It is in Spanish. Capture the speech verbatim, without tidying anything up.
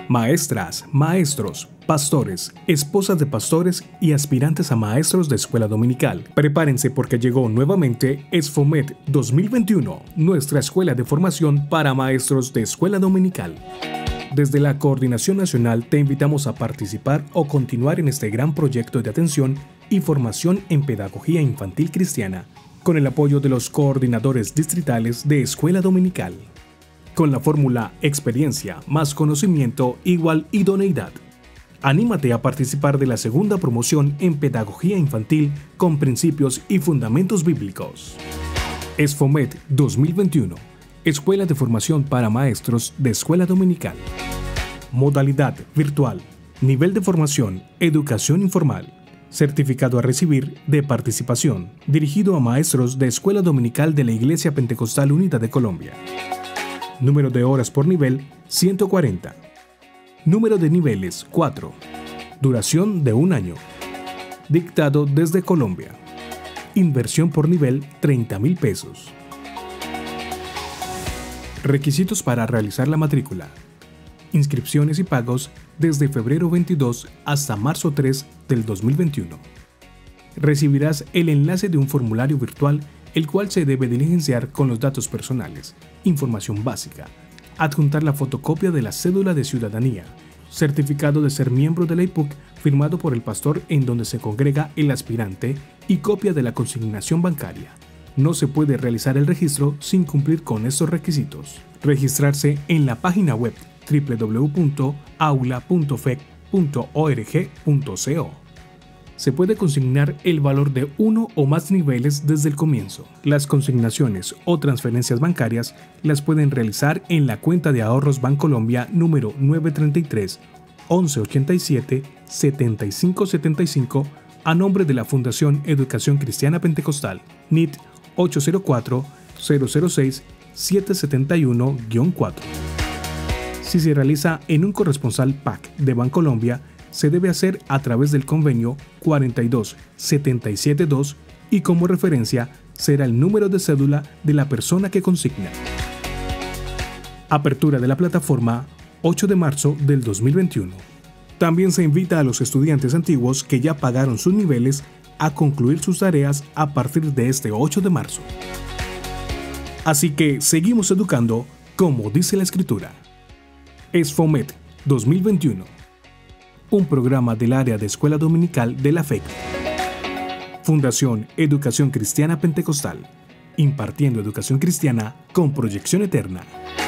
Maestras, maestros, pastores, esposas de pastores y aspirantes a maestros de escuela dominical. Prepárense porque llegó nuevamente ESFOMED dos mil veintiuno, nuestra escuela de formación para maestros de escuela dominical. Desde la Coordinación Nacional te invitamos a participar o continuar en este gran proyecto de atención y formación en pedagogía infantil cristiana, con el apoyo de los coordinadores distritales de escuela dominical. Con la fórmula experiencia más conocimiento igual idoneidad. Anímate a participar de la segunda promoción en pedagogía infantil con principios y fundamentos bíblicos. ESFOMED dos mil veintiuno, Escuela de Formación para Maestros de Escuela Dominical. Modalidad virtual. Nivel de formación, educación informal. Certificado a recibir de participación, dirigido a maestros de Escuela Dominical de la Iglesia Pentecostal Unida de Colombia. Número de horas por nivel, ciento cuarenta. Número de niveles, cuatro. Duración de un año. Dictado desde Colombia. Inversión por nivel, treinta mil pesos. Requisitos para realizar la matrícula. Inscripciones y pagos desde febrero veintidós hasta marzo tres del dos mil veintiuno. Recibirás el enlace de un formulario virtual, el cual se debe diligenciar con los datos personales, información básica, adjuntar la fotocopia de la cédula de ciudadanía, certificado de ser miembro de la I P U C firmado por el pastor en donde se congrega el aspirante y copia de la consignación bancaria. No se puede realizar el registro sin cumplir con estos requisitos. Registrarse en la página web doble u doble u doble u punto aula punto fec punto org punto co. Se puede consignar el valor de uno o más niveles desde el comienzo. Las consignaciones o transferencias bancarias las pueden realizar en la cuenta de ahorros Bancolombia número nueve treinta y tres, once ochenta y siete, setenta y cinco setenta y cinco a nombre de la Fundación Educación Cristiana Pentecostal, N I T ocho cero cuatro, cero cero seis, siete siete uno guion cuatro. Si se realiza en un corresponsal P A C de Bancolombia, se debe hacer a través del convenio cuarenta y dos setenta y siete dos y como referencia será el número de cédula de la persona que consigna. Apertura de la plataforma ocho de marzo del dos mil veintiuno. También se invita a los estudiantes antiguos que ya pagaron sus niveles a concluir sus tareas a partir de este ocho de marzo. Así que seguimos educando como dice la Escritura. ESFOMED dos mil veintiuno. Un programa del área de Escuela Dominical de la F E C. Fundación Educación Cristiana Pentecostal, impartiendo educación cristiana con proyección eterna.